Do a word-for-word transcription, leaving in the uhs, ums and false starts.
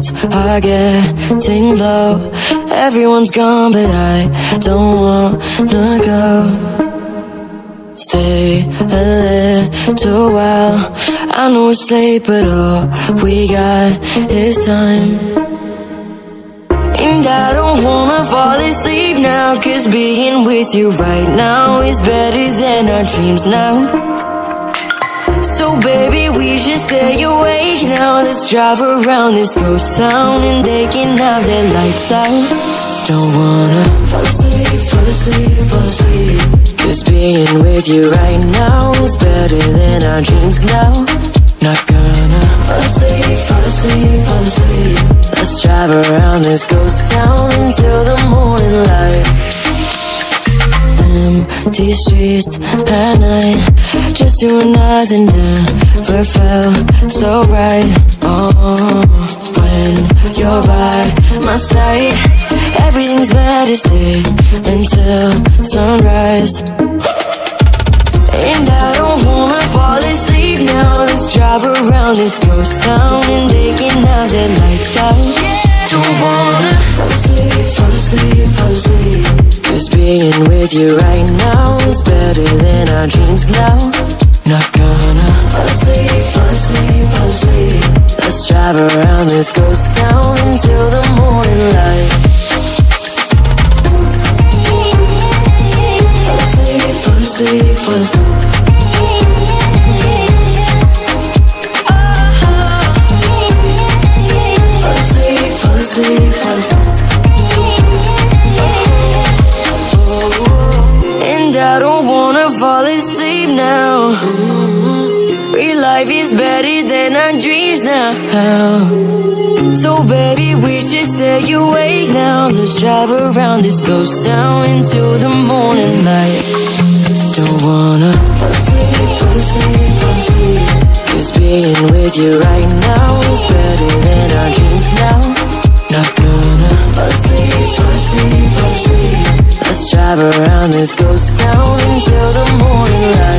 streets are getting low. Everyone's gone, but I don't wanna go. Stay a little while. I know it's late, but all we got is time. And I don't wanna fall asleep now, 'cause being with you right now is better than our dreams now. So baby, we should stay awake now. Let's drive around this ghost town and they can have their lights out. Don't wanna fall asleep, fall asleep, fall asleep, 'cause being with you right now is better than our dreams now. Not gonna fall asleep, fall asleep, fall asleep. Let's drive around this ghost town until the morning light. Empty streets at night, just doing nothing, never felt so right. Oh, when you're by my side, everything's better. Stay until sunrise. And I don't wanna fall asleep now. Let's drive around this ghost town and they can have their lights out. Don't wanna fall asleep, fall asleep, fall asleep, 'cause being with you right now is better than our dreams now. Not gonna fall asleep, fall asleep, fall asleep. Let's drive around this ghost town until the morning light. Fall asleep, fall asleep, fall asleep. And I don't wanna fall asleep now. Real life is better than our dreams now. So baby, we should stay awake now. Let's drive around this ghost town until the morning light. Don't wanna fall asleep, fall asleep, fall asleep, 'cause being with you right now is better than our dreams now. Not gonna fall asleep, fall asleep, fall asleep. Let's drive around this ghost town until the morning light.